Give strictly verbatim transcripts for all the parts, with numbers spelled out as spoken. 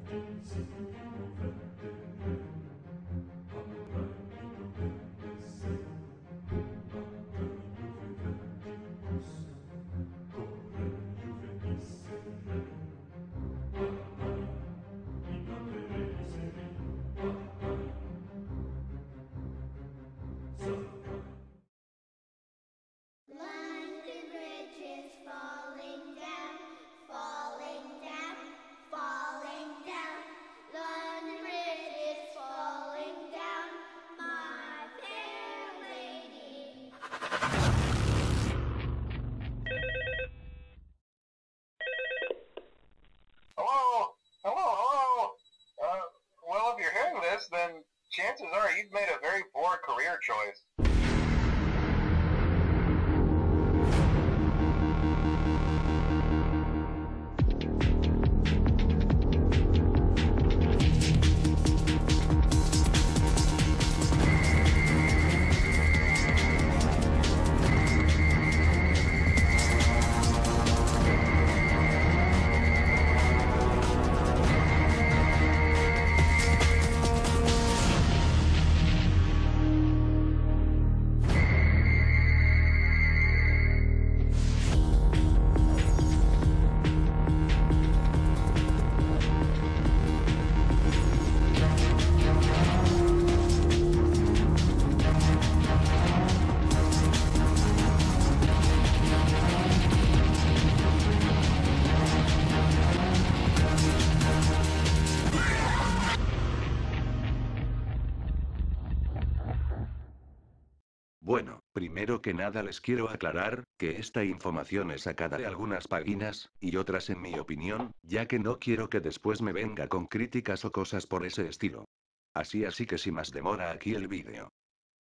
London Bridge is falling down, falling down, falling down. London Bridge is falling down, my fair lady. Hello? Hello, hello? Uh, well, if you're hearing this, then chances are you've made a very poor career choice. Bueno, primero que nada les quiero aclarar, que esta información es sacada de algunas páginas, y otras en mi opinión, ya que no quiero que después me venga con críticas o cosas por ese estilo. Así así que sin más demora aquí el vídeo.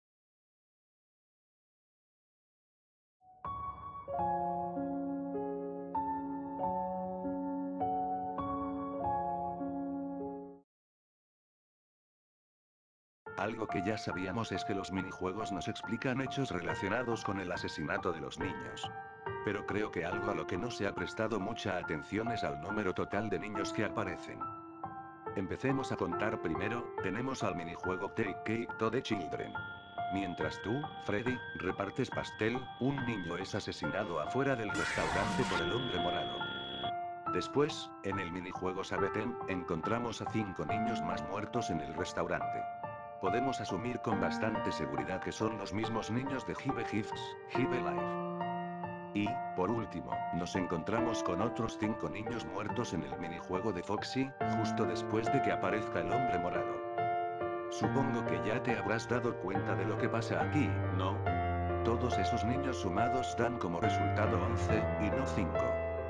Algo que ya sabíamos es que los minijuegos nos explican hechos relacionados con el asesinato de los niños. Pero creo que algo a lo que no se ha prestado mucha atención es al número total de niños que aparecen. Empecemos a contar primero, tenemos al minijuego Take Cake to the Children. Mientras tú, Freddy, repartes pastel, un niño es asesinado afuera del restaurante por el hombre morado. Después, en el minijuego Sabetem, encontramos a cinco niños más muertos en el restaurante. Podemos asumir con bastante seguridad que son los mismos niños de Hive Gifts, Hive Life. Y, por último, nos encontramos con otros cinco niños muertos en el minijuego de Foxy, justo después de que aparezca el hombre morado. Supongo que ya te habrás dado cuenta de lo que pasa aquí, ¿no? Todos esos niños sumados dan como resultado once, y no cinco.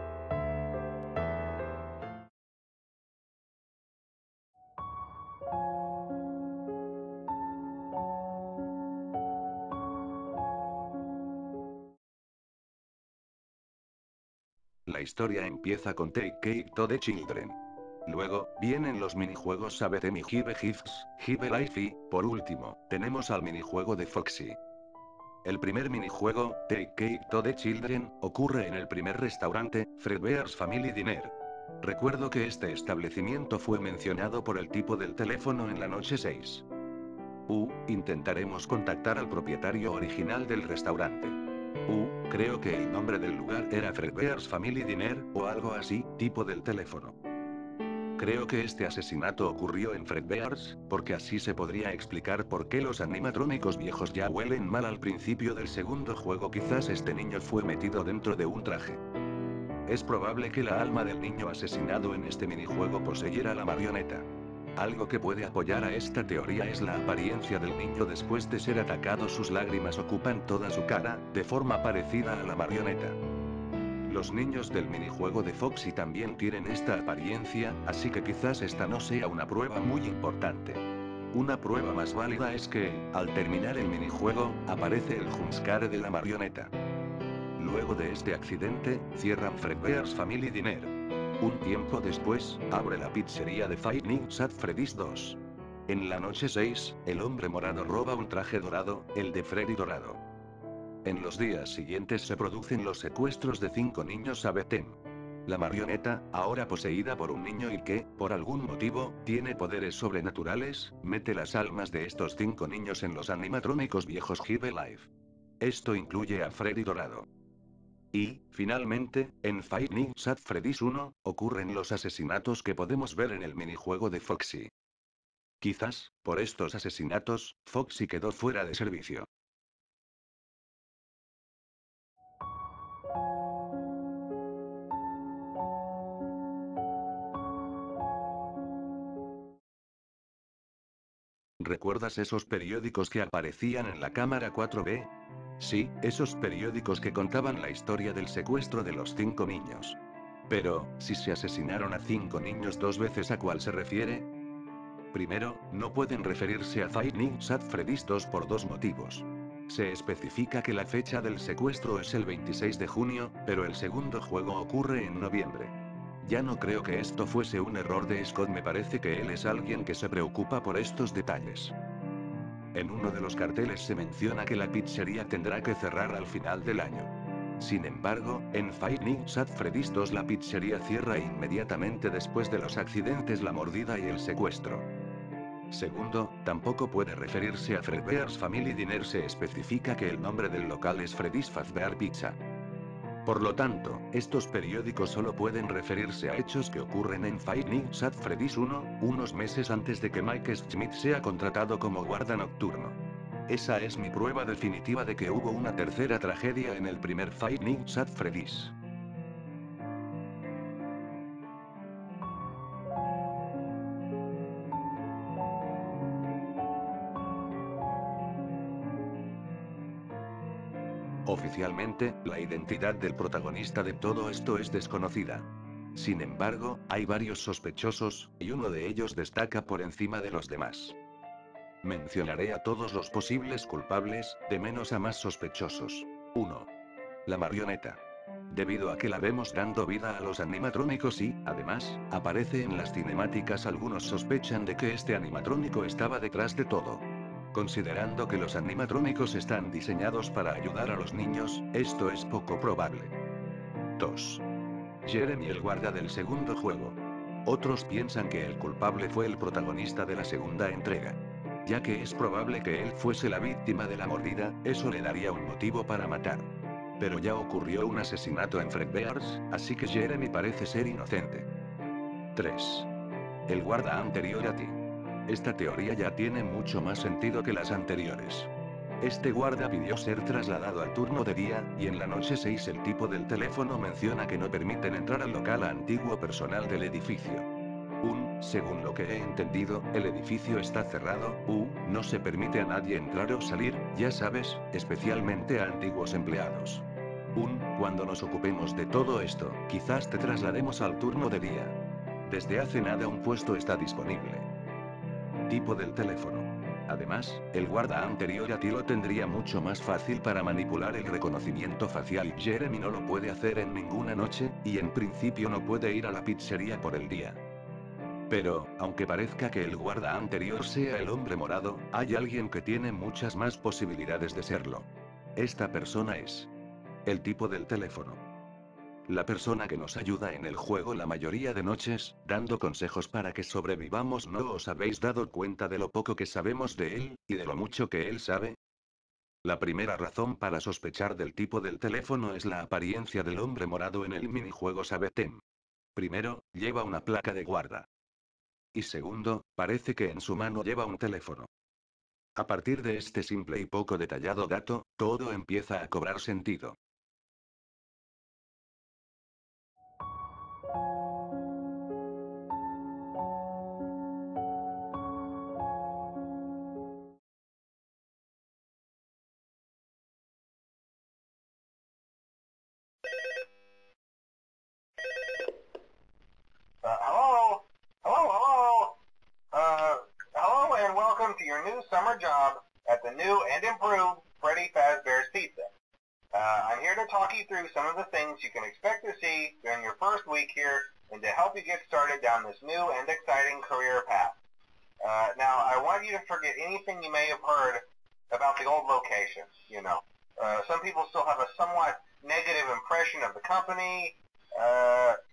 La historia empieza con Take Cake to the Children. Luego, vienen los minijuegos Sabetem y Hive Gifts, Hive Life y, por último, tenemos al minijuego de Foxy. El primer minijuego, Take Cake to the Children, ocurre en el primer restaurante, Fredbear's Family Dinner. Recuerdo que este establecimiento fue mencionado por el tipo del teléfono en la noche seis. Uh, intentaremos contactar al propietario original del restaurante. Uh, creo que el nombre del lugar era Fredbear's Family Dinner, o algo así, tipo del teléfono. Creo que este asesinato ocurrió en Fredbear's, porque así se podría explicar por qué los animatrónicos viejos ya huelen mal al principio del segundo juego. Quizás este niño fue metido dentro de un traje. Es probable que la alma del niño asesinado en este minijuego poseyera la marioneta. Algo que puede apoyar a esta teoría es la apariencia del niño después de ser atacado. Sus lágrimas ocupan toda su cara, de forma parecida a la marioneta. Los niños del minijuego de Foxy también tienen esta apariencia, así que quizás esta no sea una prueba muy importante. Una prueba más válida es que, al terminar el minijuego, aparece el jumpscare de la marioneta. Luego de este accidente, cierran Fredbear's Family Dinner. Un tiempo después, abre la pizzería de Five Nights at Freddy's dos. En la noche seis, el hombre morado roba un traje dorado, el de Freddy dorado. En los días siguientes se producen los secuestros de cinco niños Sabetem. La marioneta, ahora poseída por un niño y que, por algún motivo, tiene poderes sobrenaturales, mete las almas de estos cinco niños en los animatrónicos viejos Hive Life. Esto incluye a Freddy Dorado. Y, finalmente, en Five Nights at Freddy's uno, ocurren los asesinatos que podemos ver en el minijuego de Foxy. Quizás, por estos asesinatos, Foxy quedó fuera de servicio. ¿Recuerdas esos periódicos que aparecían en la cámara cuatro B? Sí, esos periódicos que contaban la historia del secuestro de los cinco niños. Pero, si se asesinaron a cinco niños dos veces, ¿a cuál se refiere? Primero, no pueden referirse a Five Nights at Freddy's dos por dos motivos. Se especifica que la fecha del secuestro es el veintiséis de junio, pero el segundo juego ocurre en noviembre. Ya no creo que esto fuese un error de Scott, me parece que él es alguien que se preocupa por estos detalles. En uno de los carteles se menciona que la pizzería tendrá que cerrar al final del año. Sin embargo, en Five Nights at Freddy's dos la pizzería cierra inmediatamente después de los accidentes, la mordida y el secuestro. Segundo, tampoco puede referirse a Fredbear's Family Dinner, se especifica que el nombre del local es Freddy's Fazbear Pizza. Por lo tanto, estos periódicos solo pueden referirse a hechos que ocurren en Five Nights at Freddy's uno, unos meses antes de que Mike Schmidt sea contratado como guarda nocturno. Esa es mi prueba definitiva de que hubo una tercera tragedia en el primer Five Nights at Freddy's. Oficialmente, la identidad del protagonista de todo esto es desconocida. Sin embargo, hay varios sospechosos, y uno de ellos destaca por encima de los demás. Mencionaré a todos los posibles culpables, de menos a más sospechosos. uno. La marioneta. Debido a que la vemos dando vida a los animatrónicos y, además, aparece en las cinemáticas, algunos sospechan de que este animatrónico estaba detrás de todo. Considerando que los animatrónicos están diseñados para ayudar a los niños, esto es poco probable. dos. Jeremy, el guarda del segundo juego. Otros piensan que el culpable fue el protagonista de la segunda entrega. Ya que es probable que él fuese la víctima de la mordida, eso le daría un motivo para matar. Pero ya ocurrió un asesinato en Fredbear's, así que Jeremy parece ser inocente. tres. El guarda anterior a ti. Esta teoría ya tiene mucho más sentido que las anteriores. Este guarda pidió ser trasladado al turno de día, y en la noche seis el tipo del teléfono menciona que no permiten entrar al local a antiguo personal del edificio. Un, según lo que he entendido, el edificio está cerrado, u, no se permite a nadie entrar o salir, ya sabes, especialmente a antiguos empleados. Un, cuando nos ocupemos de todo esto, quizás te traslademos al turno de día. Desde hace nada un puesto está disponible. Tipo del teléfono. Además, el guarda anterior a ti lo tendría mucho más fácil para manipular el reconocimiento facial. Jeremy no lo puede hacer en ninguna noche, y en principio no puede ir a la pizzería por el día. Pero, aunque parezca que el guarda anterior sea el hombre morado, hay alguien que tiene muchas más posibilidades de serlo. Esta persona es el tipo del teléfono. La persona que nos ayuda en el juego la mayoría de noches, dando consejos para que sobrevivamos. ¿No os habéis dado cuenta de lo poco que sabemos de él, y de lo mucho que él sabe? La primera razón para sospechar del tipo del teléfono es la apariencia del hombre morado en el minijuego Sabetem. Primero, lleva una placa de guarda. Y segundo, parece que en su mano lleva un teléfono. A partir de este simple y poco detallado dato, todo empieza a cobrar sentido. Uh, hello? Hello, hello? Uh, hello and welcome to your new summer job at the new and improved Freddy Fazbear's Pizza. Uh, I'm here to talk you through some of the things you can expect to see during your first week here and to help you get started down this new and exciting career path. Uh, now, I want you to forget anything you may have heard about the old location, you know. Uh, some people still have a somewhat negative impression of the company. Uh,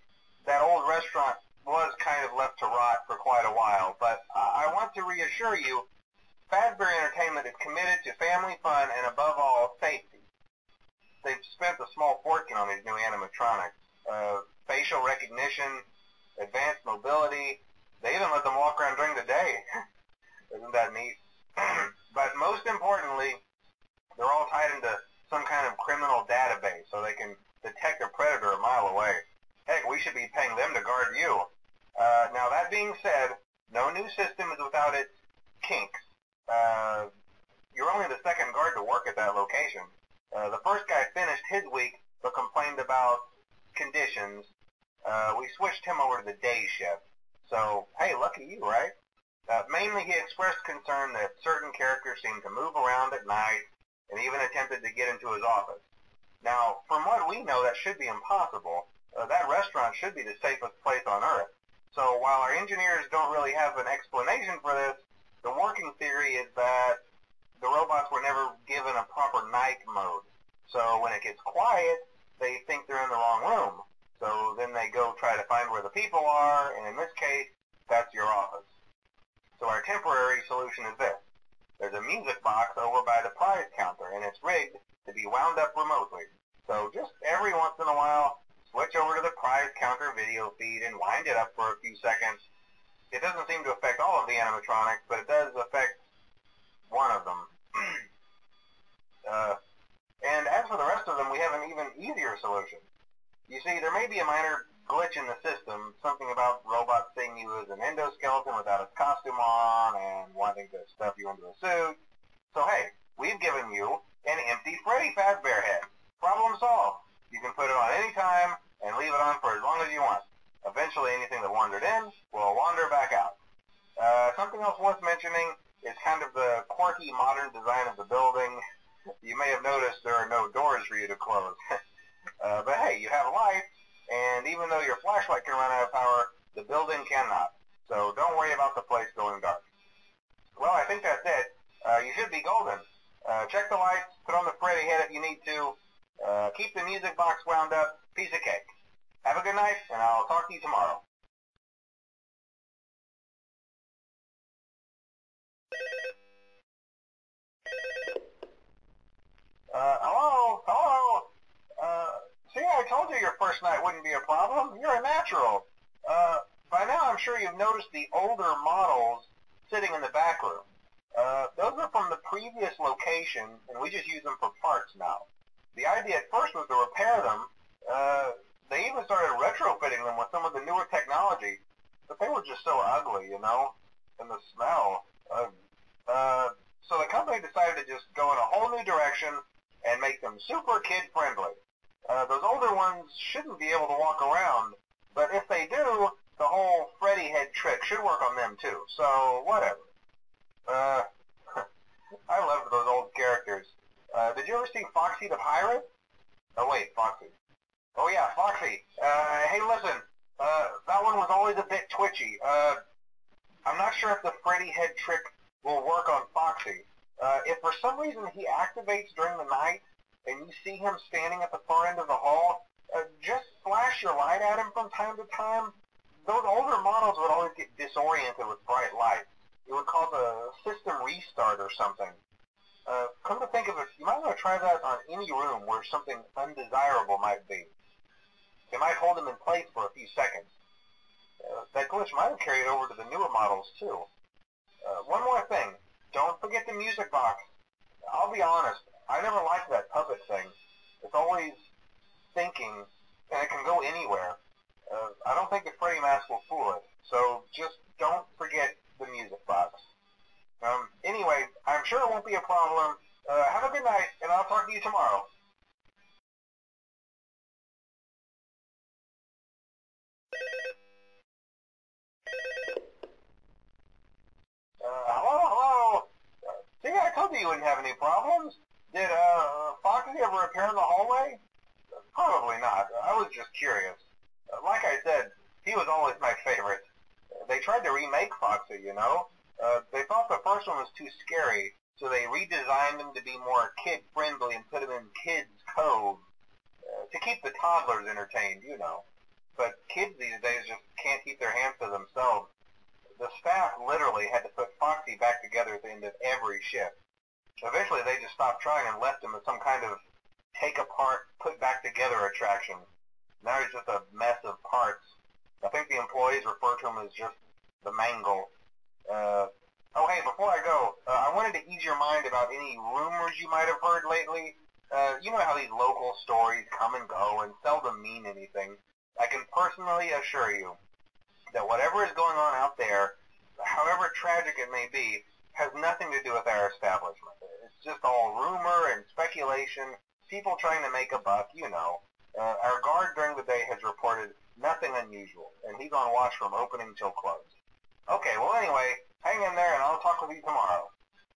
that old restaurant was kind of left to rot for quite a while, but I want to reassure you, Fazbear Entertainment is committed to family fun and, above all, safety. They've spent a small fortune on these new animatronics. Uh, facial recognition, advanced mobility. They even let them walk around during the day. Isn't that neat? But most importantly, they're all tied into some kind of criminal database so they can detect a predator a mile away. Heck, we should be paying them to guard you. Uh, now, that being said, no new system is without its kinks. Uh, you're only the second guard to work at that location. Uh, the first guy finished his week but complained about conditions. Uh, we switched him over to the day shift. So, hey, lucky you, right? Uh, mainly he expressed concern that certain characters seemed to move around at night and even attempted to get into his office. Now, from what we know, that should be impossible. Uh, that restaurant should be the safest place on Earth. So while our engineers don't really have an explanation for this, the working theory is that the robots were never given a proper night mode. So when it gets quiet, they think they're in the wrong room. So then they go try to find where the people are, and in this case, that's your office. So our temporary solution is this. There's a music box over by the prize counter, and it's rigged to be wound up remotely. So just every once in a while, switch over to the prize counter video feed and wind it up for a few seconds. It doesn't seem to affect all of the animatronics, but it does affect one of them. uh, and as for the rest of them, we have an even easier solution. You see, there may be a minor glitch in the system, something about robots seeing you as an endoskeleton without a costume on and wanting to stuff you into a suit. So hey, we've given you an empty Freddy Fazbear head. Problem solved. You can put it on any time and leave it on for as long as you want. Eventually, anything that wandered in will wander back out. Uh, something else worth mentioning is kind of the quirky modern design of the building. You may have noticed there are no doors for you to close. uh, but hey, you have lights, and even though your flashlight can run out of power, the building cannot. So don't worry about the place going dark. Well, I think that's it. Uh, you should be golden. Uh, check the lights, put on the Freddy head if you need to. Uh, keep the music box wound up. Piece of cake. Have a good night, and I'll talk to you tomorrow. Uh, hello? Hello? Uh, see, I told you your first night wouldn't be a problem. You're a natural. Uh, by now I'm sure you've noticed the older models sitting in the back room. Uh, those are from the previous location, and we just use them for parts now. The idea at first was to repair them. Uh, they even started retrofitting them with some of the newer technology, but they were just so ugly, you know, and the smell. Uh, uh, so the company decided to just go in a whole new direction and make them super kid-friendly. Uh, those older ones shouldn't be able to walk around, but if they do, the whole Freddy head trick should work on them too, so whatever. Uh, I loved those old characters. Uh, did you ever see Foxy the Pirate? Oh wait, Foxy. Oh yeah, Foxy. Uh, hey listen, uh, that one was always a bit twitchy. Uh, I'm not sure if the Freddy head trick will work on Foxy. Uh, if for some reason he activates during the night and you see him standing at the far end of the hall, uh, just flash your light at him from time to time. Those older models would always get disoriented with bright light. It would cause a system restart or something. Uh, come to think of it, you might want to try that on any room where something undesirable might be. It might hold him in place for a few seconds. Uh, that glitch might have carried over to the newer models too. Uh, one more thing. Don't forget the music box. I'll be honest, I never liked that puppet thing. It's always thinking, and it can go anywhere. Uh, I don't think the Freddy mask will fool it, so just don't forget the music box. Um, anyway, I'm sure it won't be a problem. Uh, have a good night, and I'll talk to you tomorrow. Uh, hello, hello. Uh, see, I told you you wouldn't have any problems. Did, uh, Foxy ever appear in the hallway? Uh, probably not. I was just curious. Uh, like I said, he was always my favorite. Uh, they tried to remake Foxy, you know? Uh, they thought the first one was too scary, so they redesigned him to be more kid-friendly and put him in Kids Cove uh, to keep the toddlers entertained, you know. but kids these days just can't keep their hands to themselves. The staff literally had to put Foxy back together at the end of every shift. Eventually they just stopped trying and left him as some kind of take apart, put back together attraction. Now he's just a mess of parts. I think the employees refer to him as just the mangle. Uh, oh hey, before I go, uh, I wanted to ease your mind about any rumors you might have heard lately. Uh, you know how these local stories come and go and seldom mean anything. I can personally assure you that whatever is going on out there, however tragic it may be, has nothing to do with our establishment. It's just all rumor and speculation, people trying to make a buck, you know. Uh, our guard during the day has reported nothing unusual, and he's on watch from opening till close. Okay, well anyway, hang in there and I'll talk with you tomorrow.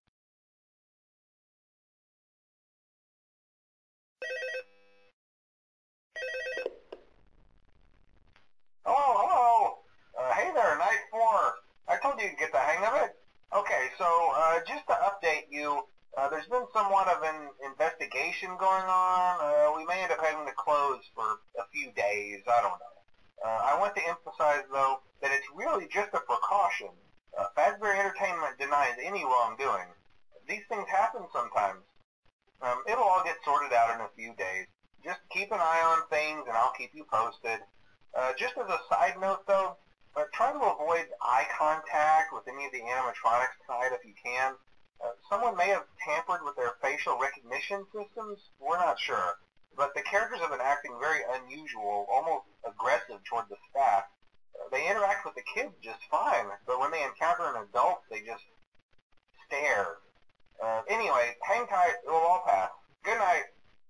Hello, hello. Uh, hey there, night four. I told you you'd get the hang of it. Okay, so uh, just to update you, uh, there's been somewhat of an investigation going on. Uh, we may end up having to close for a few days. I don't know. Uh, I want to emphasize, though, that it's really just a precaution. Uh, Fazbear Entertainment denies any wrongdoing. These things happen sometimes. Um, it'll all get sorted out in a few days. Just keep an eye on things, and I'll keep you posted. Uh, just as a side note, though, uh, try to avoid eye contact with any of the animatronics tonight if you can. Uh, someone may have tampered with their facial recognition systems. We're not sure. But the characters have been acting very unusual, almost aggressive toward the staff. Uh, they interact with the kids just fine, but when they encounter an adult, they just stare. Uh, anyway, hang tight. It will all pass. Good night.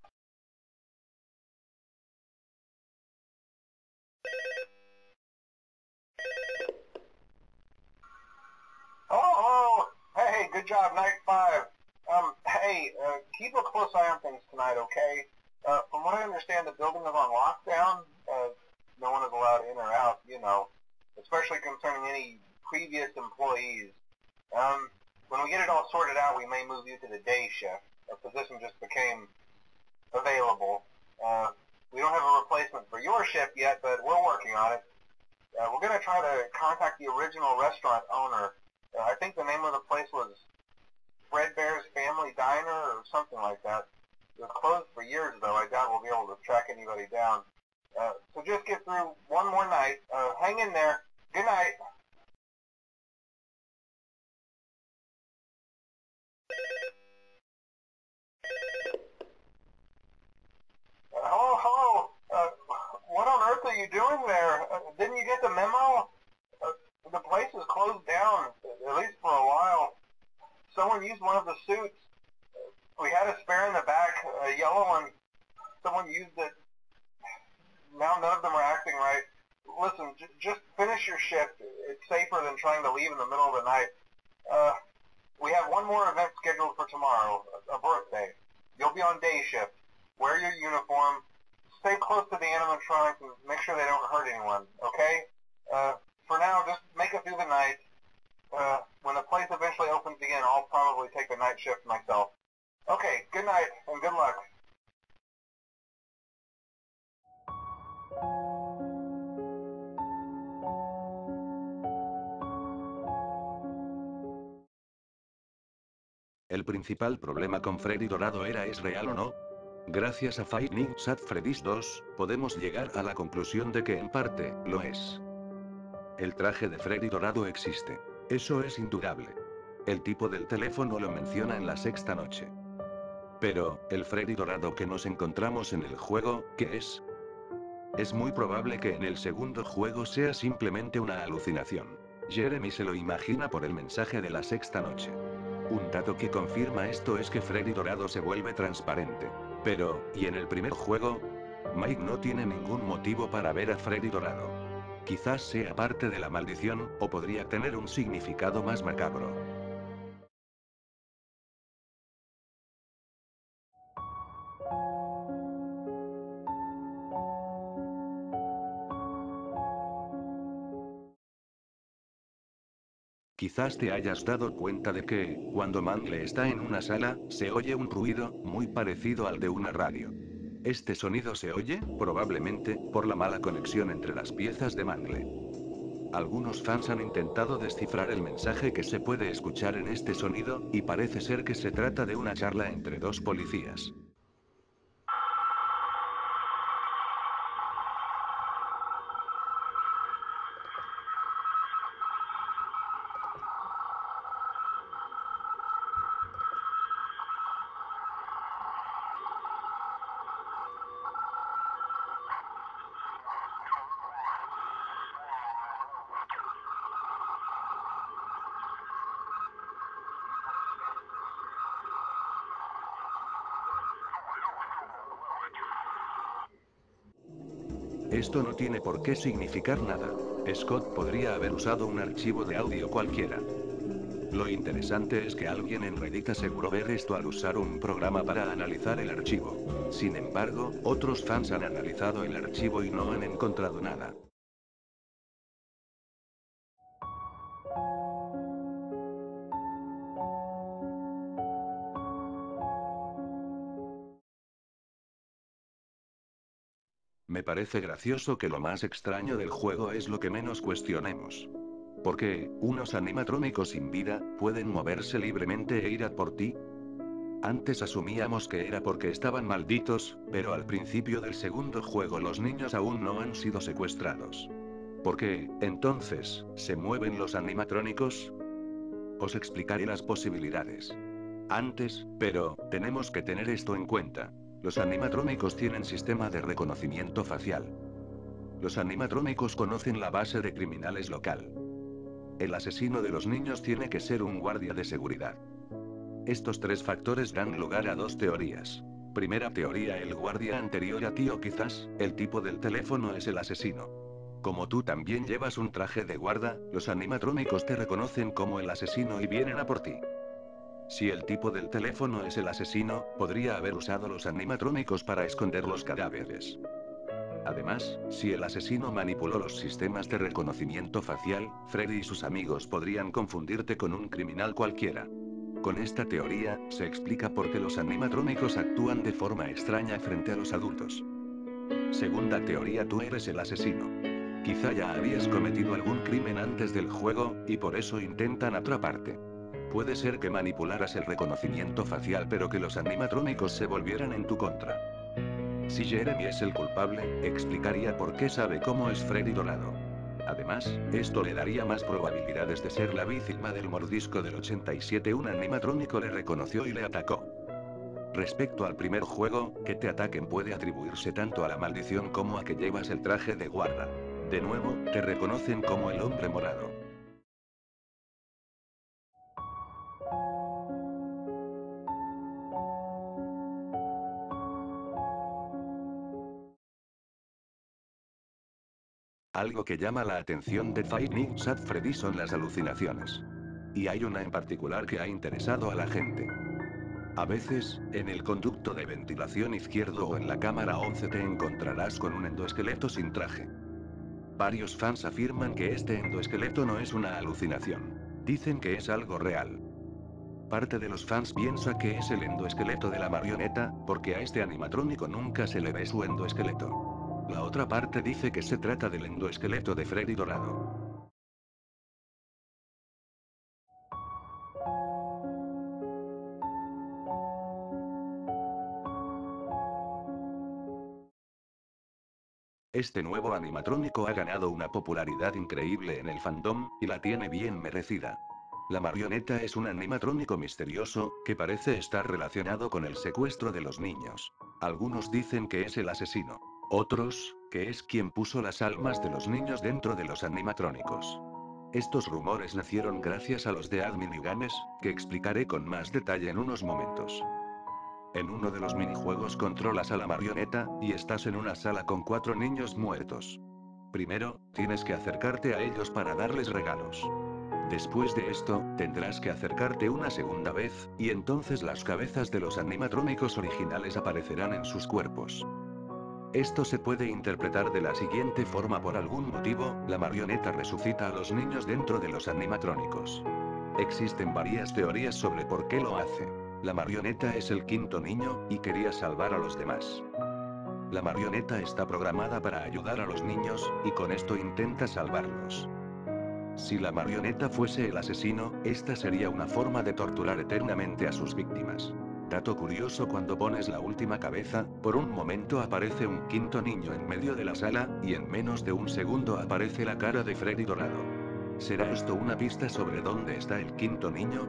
Hello, hello. Hey, good job, night five. Um, hey, uh, keep a close eye on things tonight, okay? Uh, from what I understand, the building is on lockdown. Uh, no one is allowed in or out, you know, especially concerning any previous employees. Um, when we get it all sorted out, we may move you to the day shift. A position just became available. Uh, we don't have a replacement for your shift yet, but we're working on it. Uh, we're going to try to contact the original restaurant owner. Uh, I think the name of the place was Fredbear's Family Diner or something like that. It was closed for years, though. I doubt we'll be able to track anybody down. Uh, so just get through one more night. Uh, hang in there. Good night. Uh, hello, hello. Uh, what on earth are you doing there? Uh, didn't you get the memo? Uh, the place is closed down, at least for a while. Someone used one of the suits. We had a spare in the back, a yellow one. Someone used it. Now none of them are acting right. Listen, j just finish your shift. It's safer than trying to leave in the middle of the night. Uh, we have one more event scheduled for tomorrow, a, a birthday. You'll be on day shift. Wear your uniform. Stay close to the animatronics and make sure they don't hurt anyone, okay? Uh, for now, just make it through the night. Uh, when the place eventually opens again, I'll probably take the night shift myself. Okay, good night and good luck. El principal problema con Freddy Dorado era ¿es real o no? Gracias a Five Nights at Freddy's dos, podemos llegar a la conclusión de que en parte, lo es. El traje de Freddy Dorado existe. Eso es indudable. El tipo del teléfono lo menciona en la sexta noche. Pero, el Freddy Dorado que nos encontramos en el juego, ¿qué es? Es muy probable que en el segundo juego sea simplemente una alucinación. Jeremy se lo imagina por el mensaje de la sexta noche. Un dato que confirma esto es que Freddy Dorado se vuelve transparente. Pero, ¿y en el primer juego? Mike no tiene ningún motivo para ver a Freddy Dorado. Quizás sea parte de la maldición, o podría tener un significado más macabro. Quizás te hayas dado cuenta de que, cuando Mangle está en una sala, se oye un ruido, muy parecido al de una radio. Este sonido se oye, probablemente, por la mala conexión entre las piezas de mangle. Algunos fans han intentado descifrar el mensaje que se puede escuchar en este sonido, y parece ser que se trata de una charla entre dos policías. Esto no tiene por qué significar nada. Scott podría haber usado un archivo de audio cualquiera. Lo interesante es que alguien en Reddit aseguró ver esto al usar un programa para analizar el archivo. Sin embargo, otros fans han analizado el archivo y no han encontrado nada. Me parece gracioso que lo más extraño del juego es lo que menos cuestionemos. ¿Por qué, unos animatrónicos sin vida, pueden moverse libremente e ir a por ti? Antes asumíamos que era porque estaban malditos, pero al principio del segundo juego los niños aún no han sido secuestrados. ¿Por qué, entonces, se mueven los animatrónicos? Os explicaré las posibilidades. Antes, pero, tenemos que tener esto en cuenta. Los animatrónicos tienen sistema de reconocimiento facial. Los animatrónicos conocen la base de criminales local. El asesino de los niños tiene que ser un guardia de seguridad. Estos tres factores dan lugar a dos teorías. Primera teoría: el guardia anterior a ti, o quizás, el tipo del teléfono es el asesino. Como tú también llevas un traje de guarda, los animatrónicos te reconocen como el asesino y vienen a por ti. Si el tipo del teléfono es el asesino, podría haber usado los animatrónicos para esconder los cadáveres. Además, si el asesino manipuló los sistemas de reconocimiento facial, Freddy y sus amigos podrían confundirte con un criminal cualquiera. Con esta teoría, se explica por qué los animatrónicos actúan de forma extraña frente a los adultos. Segunda teoría: tú eres el asesino. Quizá ya habías cometido algún crimen antes del juego, y por eso intentan atraparte. Puede ser que manipularas el reconocimiento facial pero que los animatrónicos se volvieran en tu contra. Si Jeremy es el culpable, explicaría por qué sabe cómo es Freddy Dorado. Además, esto le daría más probabilidades de ser la víctima del mordisco del ochenta y siete. Un animatrónico le reconoció y le atacó. Respecto al primer juego, que te ataquen puede atribuirse tanto a la maldición como a que llevas el traje de guarda. De nuevo, te reconocen como el hombre morado. Algo que llama la atención de Five Nights at Freddy son las alucinaciones. Y hay una en particular que ha interesado a la gente. A veces, en el conducto de ventilación izquierdo o en la cámara once te encontrarás con un endoesqueleto sin traje. Varios fans afirman que este endoesqueleto no es una alucinación. Dicen que es algo real. Parte de los fans piensa que es el endoesqueleto de la marioneta, porque a este animatrónico nunca se le ve su endoesqueleto. La otra parte dice que se trata del endoesqueleto de Freddy Dorado. Este nuevo animatrónico ha ganado una popularidad increíble en el fandom, y la tiene bien merecida. La marioneta es un animatrónico misterioso, que parece estar relacionado con el secuestro de los niños. Algunos dicen que es el asesino. Otros, que es quien puso las almas de los niños dentro de los animatrónicos. Estos rumores nacieron gracias a los de Admin Games, que explicaré con más detalle en unos momentos. En uno de los minijuegos controlas a la marioneta, y estás en una sala con cuatro niños muertos. Primero, tienes que acercarte a ellos para darles regalos. Después de esto, tendrás que acercarte una segunda vez, y entonces las cabezas de los animatrónicos originales aparecerán en sus cuerpos. Esto se puede interpretar de la siguiente forma: por algún motivo, la marioneta resucita a los niños dentro de los animatrónicos. Existen varias teorías sobre por qué lo hace. La marioneta es el quinto niño, y quería salvar a los demás. La marioneta está programada para ayudar a los niños, y con esto intenta salvarlos. Si la marioneta fuese el asesino, esta sería una forma de torturar eternamente a sus víctimas. Dato curioso: cuando pones la última cabeza, por un momento aparece un quinto niño en medio de la sala, y en menos de un segundo aparece la cara de Freddy dorado. ¿Será esto una pista sobre dónde está el quinto niño?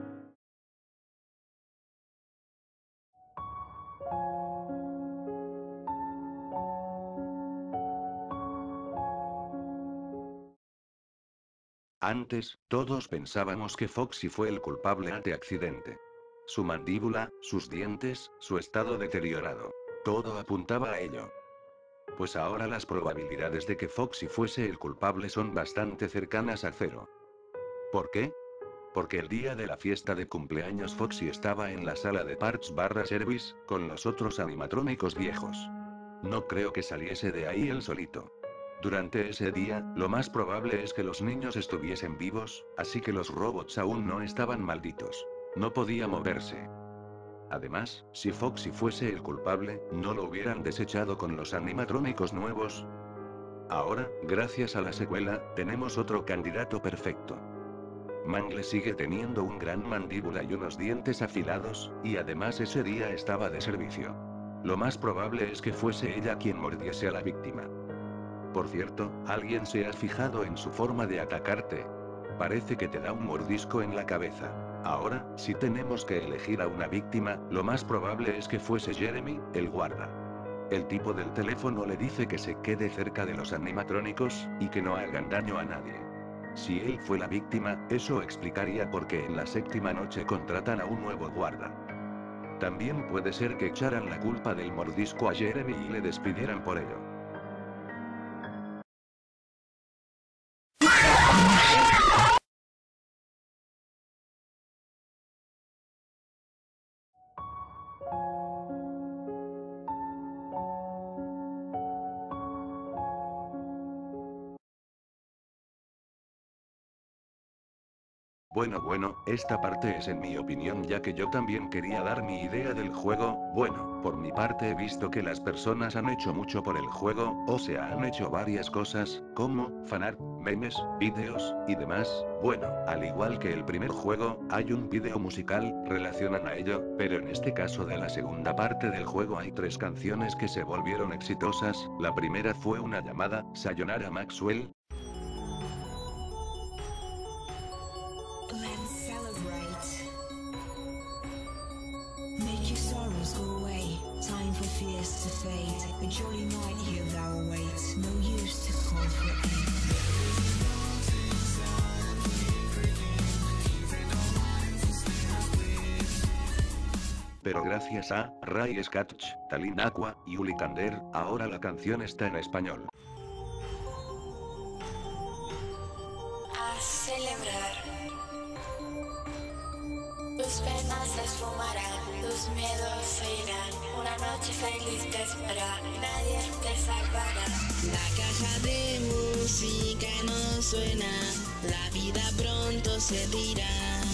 Antes, todos pensábamos que Foxy fue el culpable de este accidente. Su mandíbula, sus dientes, su estado deteriorado. Todo apuntaba a ello. Pues ahora las probabilidades de que Foxy fuese el culpable son bastante cercanas a cero. ¿Por qué? Porque el día de la fiesta de cumpleaños Foxy estaba en la sala de Parts barra Service, con los otros animatrónicos viejos. No creo que saliese de ahí él solito. Durante ese día, lo más probable es que los niños estuviesen vivos, así que los robots aún no estaban malditos. No podía moverse. Además, si Foxy fuese el culpable, ¿no lo hubieran desechado con los animatrónicos nuevos? Ahora, gracias a la secuela, tenemos otro candidato perfecto. Mangle sigue teniendo un gran mandíbula y unos dientes afilados, y además ese día estaba de servicio. Lo más probable es que fuese ella quien mordiese a la víctima. Por cierto, ¿alguien se ha fijado en su forma de atacarte? Parece que te da un mordisco en la cabeza. Ahora, si tenemos que elegir a una víctima, lo más probable es que fuese Jeremy, el guarda. El tipo del teléfono le dice que se quede cerca de los animatrónicos, y que no hagan daño a nadie. Si él fue la víctima, eso explicaría por qué en la séptima noche contratan a un nuevo guarda. También puede ser que echaran la culpa del mordisco a Jeremy y le despidieran por ello. Bueno bueno, esta parte es en mi opinión, ya que yo también quería dar mi idea del juego. Bueno, por mi parte he visto que las personas han hecho mucho por el juego, o sea, han hecho varias cosas, como fanart, memes, vídeos, y demás. Bueno, al igual que el primer juego, hay un vídeo musical, relacionan a ello, pero en este caso de la segunda parte del juego hay tres canciones que se volvieron exitosas. La primera fue una llamada Sayonara Maxwell. Let's celebrate. Make your sorrows go away. Time for fears to fade. A jolly night here thou awaits. No use to comfort me. Pero gracias a Ray Scatch, Talin Aqua y Uli Kander, ahora la canción está en español. A celebrar. Tus penas se esfumarán, tus miedos se irán. Una noche feliz te espera, nadie te salvará. La caja de música no suena, la vida pronto se dirá.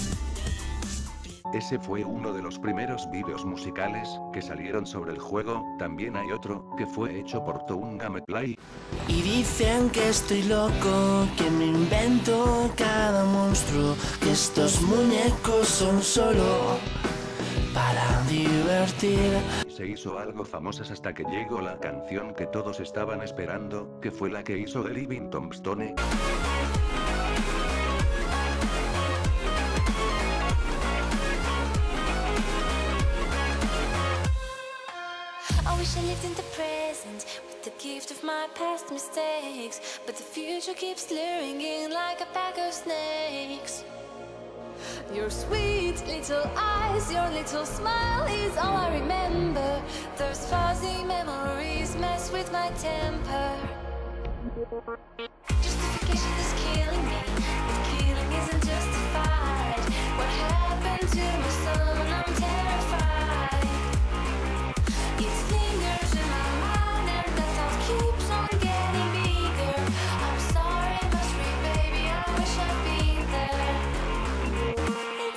Ese fue uno de los primeros vídeos musicales que salieron sobre el juego. También hay otro, que fue hecho por Toon Gameplay. Y dicen que estoy loco, que me invento cada monstruo, que estos muñecos son solo para divertir. Se hizo algo famosas hasta que llegó la canción que todos estaban esperando, que fue la que hizo The Living Tombstone. I wish I lived in the present with the gift of my past mistakes, but the future keeps luring in like a pack of snakes. Your sweet little eyes, your little smile is all I remember. Those fuzzy memories mess with my temper. Justification is killing me, but killing isn't justified. What happened to my son? I'm terrified. It lingers in my mind and the thought keeps on getting bigger. I'm sorry, but sweet baby, I wish I'd been there. It's been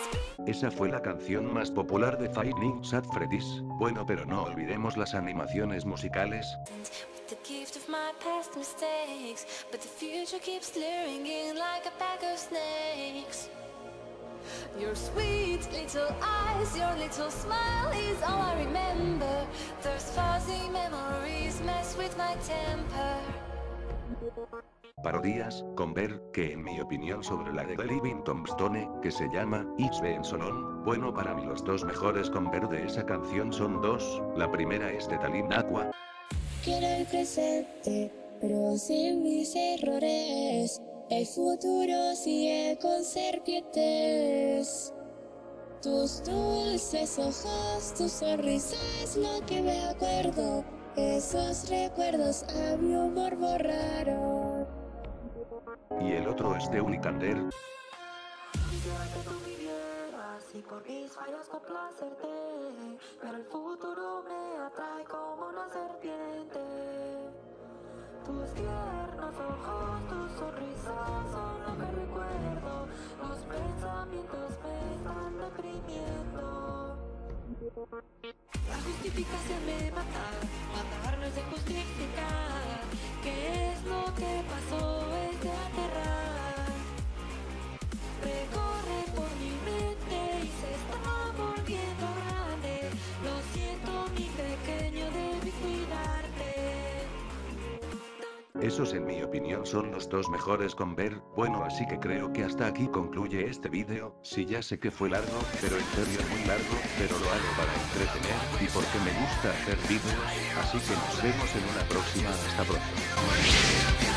Esa fue la canción más popular de Five Nights at Freddy's. Bueno, pero no olvidemos las animaciones musicales. With the gift of my past mistakes, but the future keeps luring in like a pack of snakes. Your sweet little eyes, your little smile is all I remember. Those fuzzy memories mess with my temper. Parodias, con Ver, que en mi opinión sobre la de The Living Tombstone, que se llama It's Been So Long. Bueno, para mí los dos mejores con Ver de esa canción son dos. La primera es de Talin Aqua. Quiero el presente, pero sin mis errores. El futuro sigue con serpientes. Tus dulces ojos, tu sonrisa es lo que me acuerdo. Esos recuerdos a mi humor borraron. Y el otro es de Unicander. Quisiera que tú vivieras y por mis fallos complacerte, pero el futuro me atrae como una serpiente. Tus tiernos ojos, tus sonrisas son lo que recuerdo. Los pensamientos me están deprimiendo. La justificación me mata, matar no es de justificar. ¿Qué es lo que pasó? Es de aterrar. Recorre por mi mente y se está volviendo grande. Lo siento, mi pequeño, debí cuidarte. Esos en mi opinión son los dos mejores con Ver. Bueno, así que creo que hasta aquí concluye este vídeo. Sí, ya sé que fue largo, pero en serio muy largo, pero lo hago para entretener y porque me gusta hacer vídeos, así que nos vemos en una próxima. Hasta pronto.